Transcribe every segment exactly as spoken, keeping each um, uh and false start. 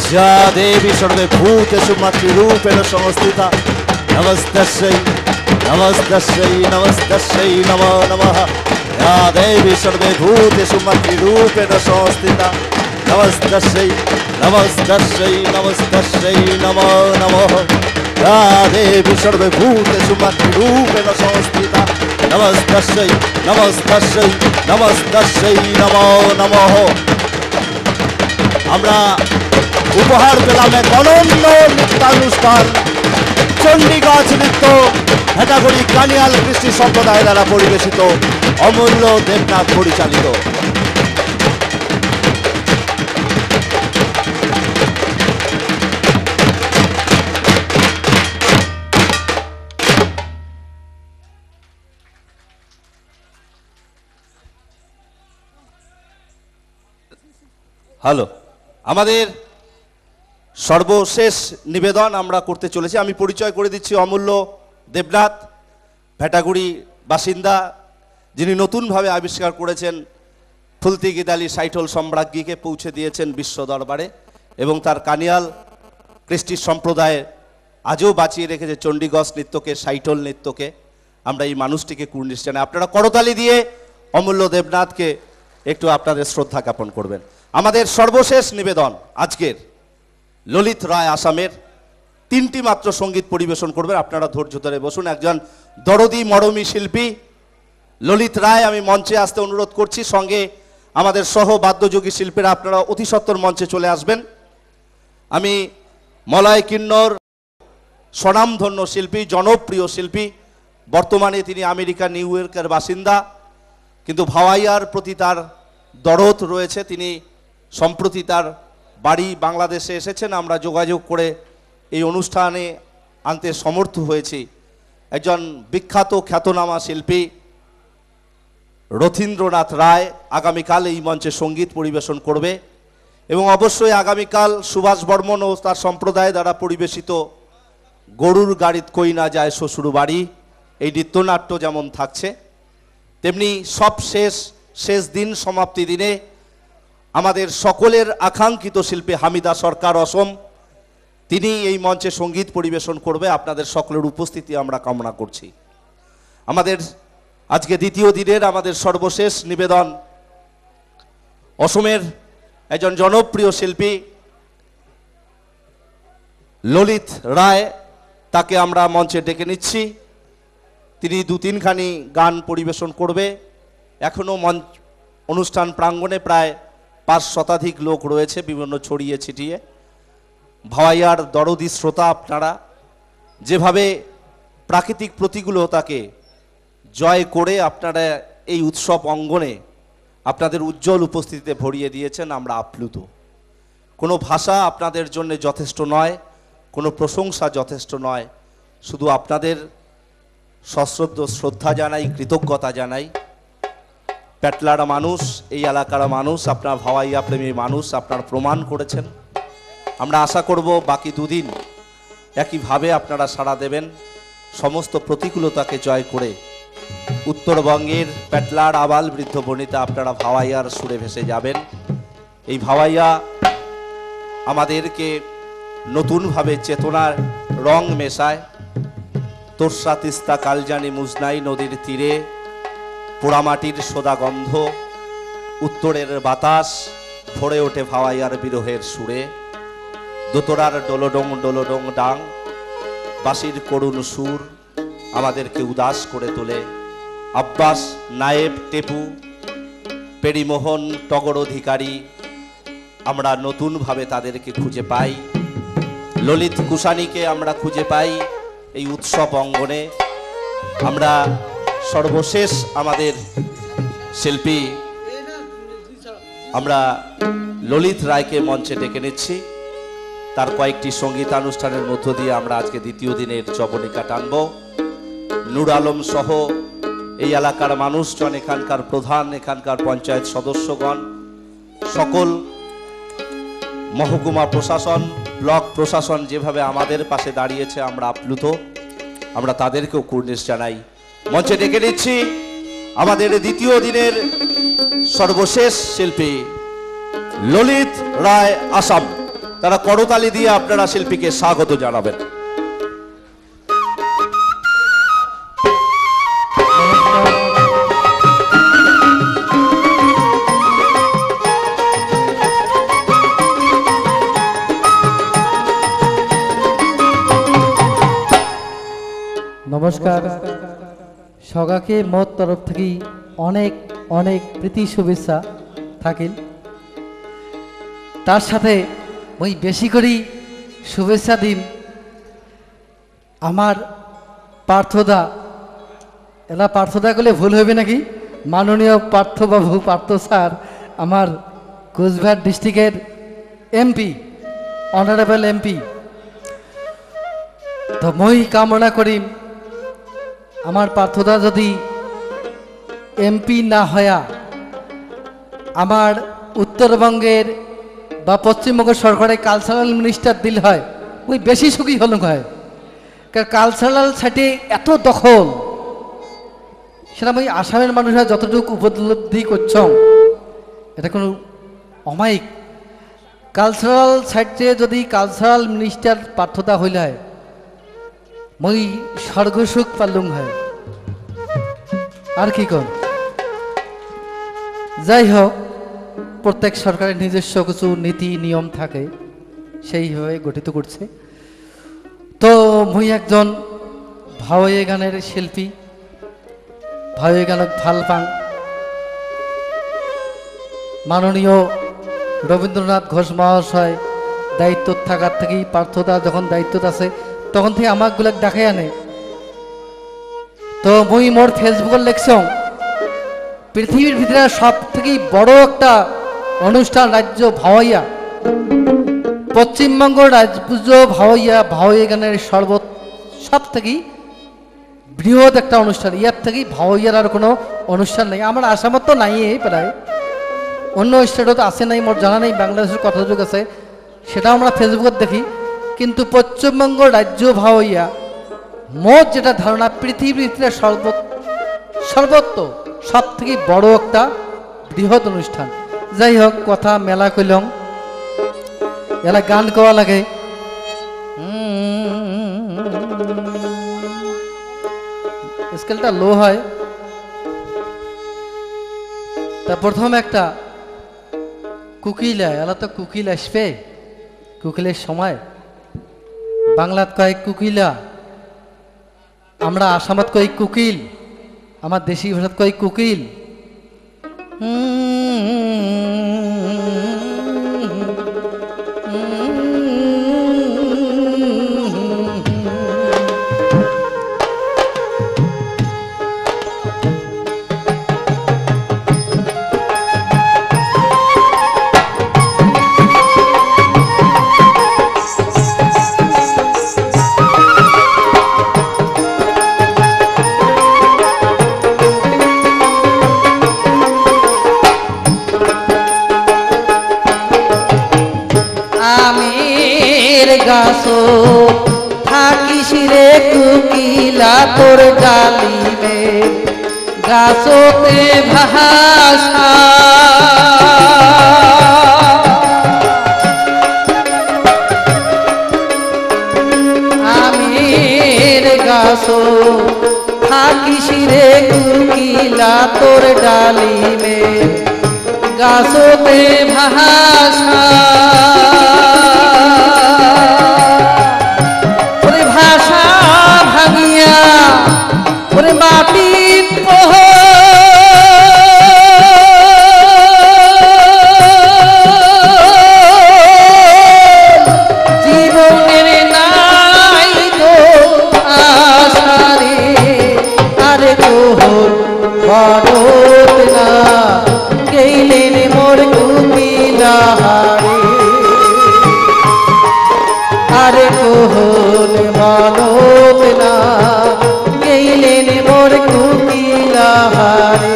या देवी सर्वभूतेषु मातृरूपेण संस्थिता नमस्तस्यै नमस्तस्यै नमस्तस्यै नमो नमः या देवी सर्वभूतेषु मातृरूपेण संस्थिता नमस्तस्यै नमस्तस्यै नमस्तस्यै नमो नमः या देवी सर्वभूतेषु मातृरूपेण संस्थिता नमस्तस्यै नमस्तस्यै नमस्तस्यै नमो नमः। আমরা উপহার পেলাম এক অনন্য নৃত্যানুষ্ঠান চণ্ডীগাছ নৃত্য ভেটাগুড়ি কানিয়াল কৃষ্টি সম্প্রদায় দ্বারা পরিবেশিত অমূল্য দেবনাথ পরিচালিত। হ্যালো, আমাদের সর্বশেষ নিবেদন আমরা করতে চলেছি। আমি পরিচয় করে দিচ্ছি অমূল্য দেবনাথ, ভেটাগুড়ি বাসিন্দা, যিনি নতুনভাবে আবিষ্কার করেছেন ফুলতি গীতালি সাইটল সম্রাজ্ঞীকে পৌঁছে দিয়েছেন বিশ্ব দরবারে এবং তার কানিয়াল কৃষ্টি সম্প্রদায় আজও বাঁচিয়ে রেখেছে চণ্ডীগছ নৃত্যকে, সাইটল নৃত্যকে। আমরা এই মানুষটিকে কুর্নিশ জানাই। আপনারা করতালি দিয়ে অমূল্য দেবনাথকে একটু আপনাদের শ্রদ্ধা জ্ঞাপন করবেন। আমাদের সর্বশেষ নিবেদন আজকের ললিত রায় আসামের তিনটি মাত্র সঙ্গীত পরিবেশন করবেন। আপনারা ধৈর্য ধরে বসুন। একজন দরদি মরমী শিল্পী ললিত রায় আমি মঞ্চে আসতে অনুরোধ করছি। সঙ্গে আমাদের সহ বাদ্যযোগী শিল্পীরা আপনারা অতি সত্বর মঞ্চে চলে আসবেন। আমি মলয় কিন্নর স্বনামধন্য শিল্পী, জনপ্রিয় শিল্পী, বর্তমানে তিনি আমেরিকা নিউ ইয়র্কের বাসিন্দা, কিন্তু ভাওয়াইয়ার প্রতি তার দরদ রয়েছে। তিনি সম্প্রতি তার বাড়ি বাংলাদেশে এসেছেন। আমরা যোগাযোগ করে এই অনুষ্ঠানে আনতে সমর্থ হয়েছি। একজন বিখ্যাত খ্যাতনামা শিল্পী রথীন্দ্রনাথ রায় আগামীকাল এই মঞ্চে সঙ্গীত পরিবেশন করবে এবং অবশ্যই আগামীকাল সুভাষ বর্মন ও তার সম্প্রদায় দ্বারা পরিবেশিত গরুর গাড়িত কই না যায় শ্বশুর বাড়ি এই নৃত্যনাট্য যেমন থাকছে, তেমনি সব শেষ শেষ দিন সমাপ্তি দিনে আমাদের সকলের আকাঙ্ক্ষিত শিল্পী হামিদা সরকার অসম, তিনি এই মঞ্চে সঙ্গীত পরিবেশন করবে। আপনাদের সকলের উপস্থিতি আমরা কামনা করছি। আমাদের আজকে দ্বিতীয় দিনের আমাদের সর্বশেষ নিবেদন অসমের একজন জনপ্রিয় শিল্পী ললিত রায়, তাকে আমরা মঞ্চে ডেকে নিচ্ছি। তিনি দু তিনখানি গান পরিবেশন করবে। এখনও মঞ্চ অনুষ্ঠান প্রাঙ্গণে প্রায় পাঁচ শতাধিক লোক রয়েছে বিভিন্ন ছড়িয়ে ছিটিয়ে। ভাওয়াইয়ার দরদি শ্রোতা আপনারা, যেভাবে প্রাকৃতিক প্রতিকূলতাকে জয় করে আপনারা এই উৎসব অঙ্গনে আপনাদের উজ্জ্বল উপস্থিতিতে ভরিয়ে দিয়েছেন, আমরা আপ্লুত। কোনো ভাষা আপনাদের জন্য যথেষ্ট নয়, কোনো প্রশংসা যথেষ্ট নয়, শুধু আপনাদের সশ্রদ্ধ শ্রদ্ধা জানাই, কৃতজ্ঞতা জানাই। প্যাটলার মানুষ, এই এলাকার মানুষ, আপনার ভাওয়াইয়া প্রেমী মানুষ, আপনার প্রমাণ করেছেন। আমরা আশা করব বাকি দুদিন একইভাবে আপনারা সাড়া দেবেন, সমস্ত প্রতিকূলতাকে জয় করে উত্তরবঙ্গের প্যাটলার আবাল বৃদ্ধ বনিতা আপনারা ভাওয়াইয়ার সুরে ভেসে যাবেন। এই ভাওয়াইয়া আমাদেরকে নতুনভাবে চেতনার রং মেশায়। তোরসা তিস্তা কালজানি মুজনাই নদীর তীরে পোড়ামাটির সোদা গন্ধ, উত্তরের বাতাস ভরে ওঠে ভাওয়াইয়ার বিরহের সুরে। দোতরার ডোলোডং ডোলোডং ডাং, বাঁশির করুণ সুর আমাদেরকে উদাস করে তোলে। আব্বাস, নায়েব, টেপু, পেরিমোহন, টগর অধিকারী, আমরা নতুনভাবে তাদেরকে খুঁজে পাই। ললিত কুশানীকে আমরা খুঁজে পাই এই উৎসব অঙ্গনে। আমরা সর্বশেষ আমাদের শিল্পী আমরা ললিত রায়কে মঞ্চে ডেকে নিচ্ছি। তার কয়েকটি সঙ্গীতানুষ্ঠানের মধ্য দিয়ে আমরা আজকে দ্বিতীয় দিনের জবনিকা টানব। নূর আলম সহ এই এলাকার মানুষজন, এখানকার প্রধান, এখানকার পঞ্চায়েত সদস্যগণ, সকল মহকুমা প্রশাসন, ব্লক প্রশাসন যেভাবে আমাদের পাশে দাঁড়িয়েছে আমরা আপ্লুত। আমরা তাদেরকেও কুর্নিশ জানাই। মঞ্চে ডেকে নিচ্ছি আমাদের দ্বিতীয় দিনের সর্বশেষ শিল্পী ললিত রায় আসাম। তারা করতালি দিয়ে আপনারা শিল্পীকে স্বাগত জানাবেন। নমস্কার, সগাকে মোর তরফ থেকে অনেক অনেক প্রীতি শুভেচ্ছা থাকিল। তার সাথে ওই বেশি করেই শুভেচ্ছা দিন আমার পার্থদা। এলা পার্থদা করলে ভুল হবে নাকি? মাননীয় পার্থবাবু, পার্থ স্যার, আমার কোচবিহার ডিস্ট্রিক্টের এমপি, অনারেবল এমপি। তো মই কামনা করি আমার পার্থদা যদি এমপি না হয়া আমার উত্তরবঙ্গের বা পশ্চিমবঙ্গ সরকারের কালচারাল মিনিস্টার দিল হয়, ওই বেশি সুখী হল হয়। কারণ কালচারাল সাইটে এত দখল, সেটা ওই আসামের মানুষরা যতটুকু উপলব্ধি করছ, এটা কোনো অমায়িক। কালচারাল সাইটে যদি কালচারাল মিনিস্টার পার্থদা হইল হয়, মই স্বর্গসুখ পালুম হয়। আর কি কম, যাই হোক, প্রত্যেক সরকারের নিজস্ব কিছু নীতি নিয়ম থাকে, সেইভাবে গঠিত করছে। তো মুই একজন ভাওয়ে গানের শিল্পী, ভাওয়ে গানক ভাল পাং। মাননীয় রবীন্দ্রনাথ ঘোষ মহাশয় দায়িত্ব থাকার থেকেই পার্থদা যখন দায়িত্ব আছে তখন থেকে আমাকগুলো দেখাই আনে। তো মুই মোর ফেসবুকের লেখছ, পৃথিবীর ভিতরে সব থেকে বড় একটা অনুষ্ঠান রাজ্য ভাওয়াইয়া, পশ্চিমবঙ্গ রাজ্য ভাওয়াইয়া, ভাওয়াইয়া গানের সর্ব সব থেকে বৃহৎ একটা অনুষ্ঠান। ইয়ার থেকেই ভাওয়াইয়ার আর কোনো অনুষ্ঠান নেই। আমার আসামত তো নাই, প্রায় অন্য স্টেটও তো আসে নাই, মোর জানা নেই। বাংলাদেশের কথাযোগ আছে, সেটাও আমরা ফেসবুকে দেখি। কিন্তু পশ্চিমবঙ্গ রাজ্য ভাওয়াইয়া মোট যেটা ধারণা, পৃথিবীতে সর্ব সর্বত্র সব থেকে বড় একটা বৃহৎ অনুষ্ঠান। যাই হোক, কথা মেলা কইলং, এলা গান গাওয়া লাগে। স্কেলটা লো হয়। তা প্রথম একটা কুকিলা, এলা তো কুকিল আসবে, কুকিলের সময় বাংলাত কয় কুকিলা, আমরা আসামত কই কুকিল, আমার দেশি ভাষাত কই কুকিল। গাছো থাকিস রে কুকিলা তোর ডালিমে, গাছোতে ভাষা আমের গাছো থাকিস রে কুকিলা তোর ডালিমে, গাছোতে ভাষা মাটি পোহ জীবনের নাই তো আশারে, আরে কোহর বড়ত না গেলেন মোর কুমিলা হারে, আরে কোহর বড়ত না গেলেন মোর কুকিলা হারে।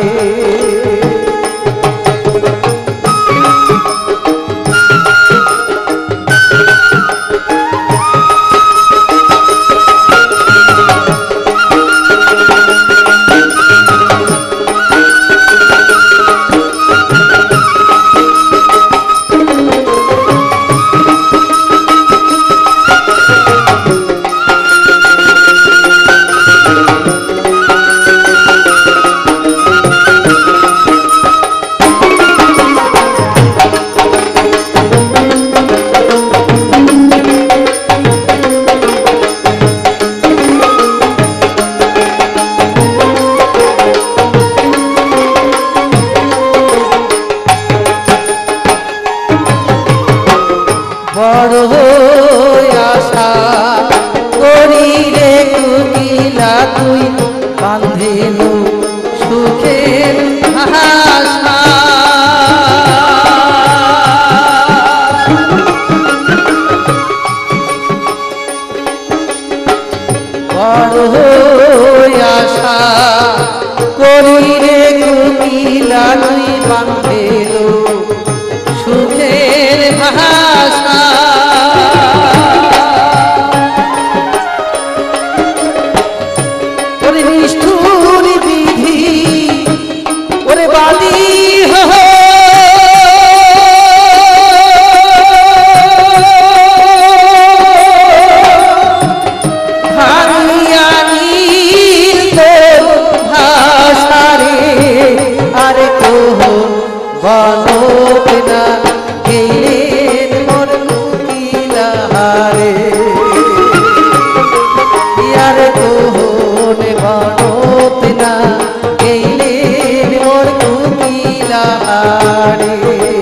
বাঁধিল সুখের আশা। বড় আশা করি রে কুমিলা তুই বাঁধিল সুখের আশা। ওরে নিষ্ঠুর বিধি ওরে বাদী বালক না গেলেন মোর কুকিলা হারে ইয়ার কোহন বালক না গেলেন মোর কুকিলা হারে।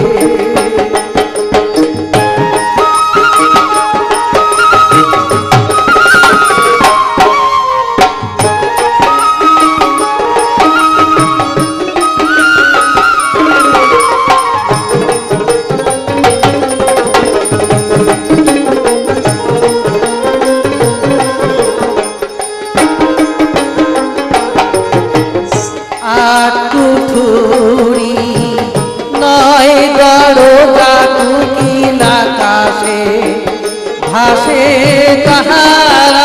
আকুঠুরি নয় গড় কাকুকিল আকাশে ভাসে তাহারা।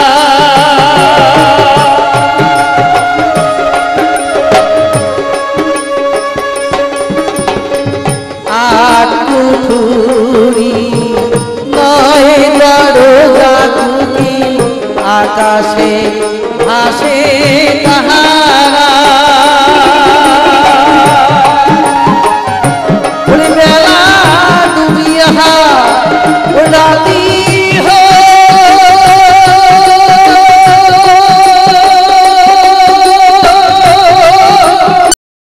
আকুঠুরি নয় গড় কাকুকিল আকাশে ভাসে তাহারা।